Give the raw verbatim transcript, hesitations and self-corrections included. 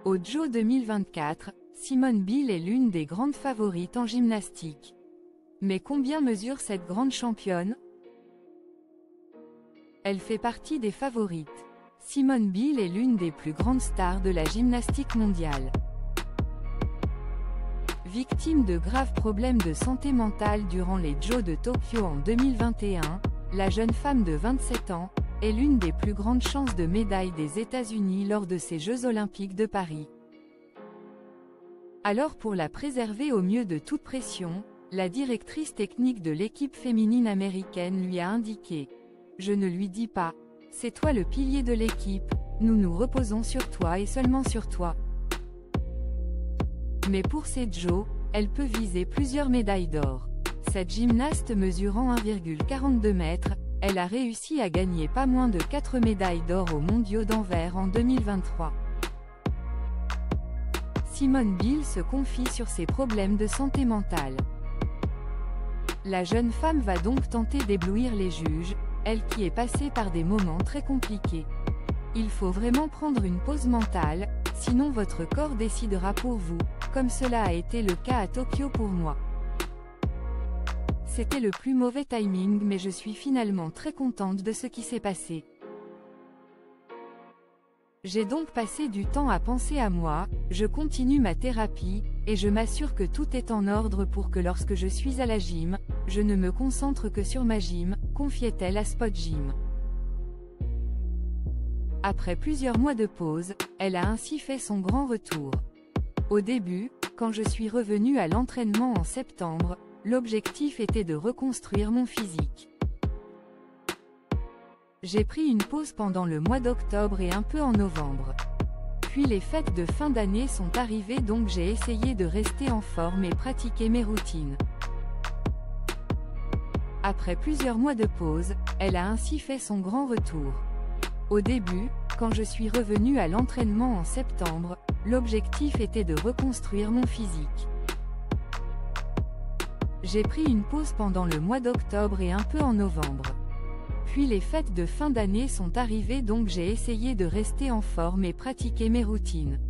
Au JO deux mille vingt-quatre, Simone Biles est l'une des grandes favorites en gymnastique. Mais combien mesure cette grande championne? Elle fait partie des favorites. Simone Biles est l'une des plus grandes stars de la gymnastique mondiale. Victime de graves problèmes de santé mentale durant les Jeux de Tokyo en deux mille vingt et un, la jeune femme de vingt-sept ans est l'une des plus grandes chances de médaille des États-Unis lors de ces Jeux olympiques de Paris. Alors pour la préserver au mieux de toute pression, la directrice technique de l'équipe féminine américaine lui a indiqué: « Je ne lui dis pas, c'est toi le pilier de l'équipe, nous nous reposons sur toi et seulement sur toi. » Mais pour ces Jeux, elle peut viser plusieurs médailles d'or. Cette gymnaste mesurant un virgule quarante-deux mètres, elle a réussi à gagner pas moins de quatre médailles d'or aux mondiaux d'Anvers en deux mille vingt-trois. Simone Biles se confie sur ses problèmes de santé mentale. La jeune femme va donc tenter d'éblouir les juges, elle qui est passée par des moments très compliqués. Il faut vraiment prendre une pause mentale, sinon votre corps décidera pour vous, comme cela a été le cas à Tokyo pour moi. C'était le plus mauvais timing, mais je suis finalement très contente de ce qui s'est passé. J'ai donc passé du temps à penser à moi, je continue ma thérapie, et je m'assure que tout est en ordre pour que lorsque je suis à la gym, je ne me concentre que sur ma gym, confiait-elle à Spot Gym. Après plusieurs mois de pause, elle a ainsi fait son grand retour. Au début, quand je suis revenue à l'entraînement en septembre, l'objectif était de reconstruire mon physique. J'ai pris une pause pendant le mois d'octobre et un peu en novembre. Puis les fêtes de fin d'année sont arrivées, donc j'ai essayé de rester en forme et pratiquer mes routines. Après plusieurs mois de pause, elle a ainsi fait son grand retour. Au début, quand je suis revenue à l'entraînement en septembre, l'objectif était de reconstruire mon physique. J'ai pris une pause pendant le mois d'octobre et un peu en novembre. Puis les fêtes de fin d'année sont arrivées, donc j'ai essayé de rester en forme et pratiquer mes routines.